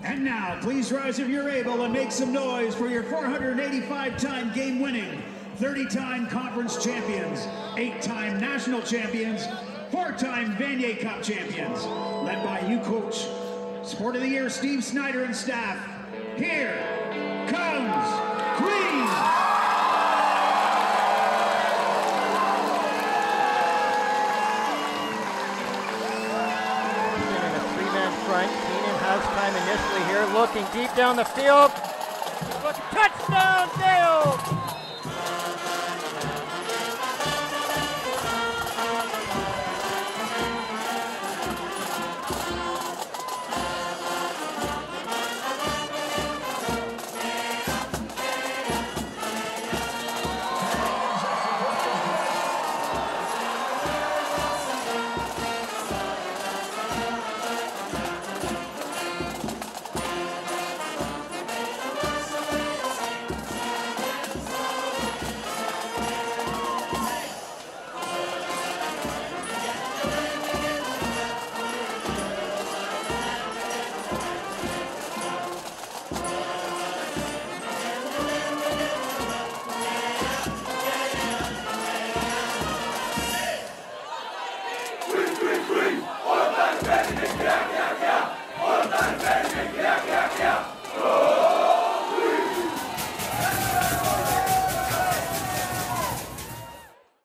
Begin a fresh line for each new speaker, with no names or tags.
And now, please rise if you're able and make some noise for your 485-time game-winning, 30-time conference champions, 8-time national champions, 4-time Vanier Cup champions. Led by you, Coach, Sport of the Year Steve Snyder and staff. Here comes Queen!
In a three-man front, Keenan has time initially here, looking deep down the field. Touchdown, Gaels!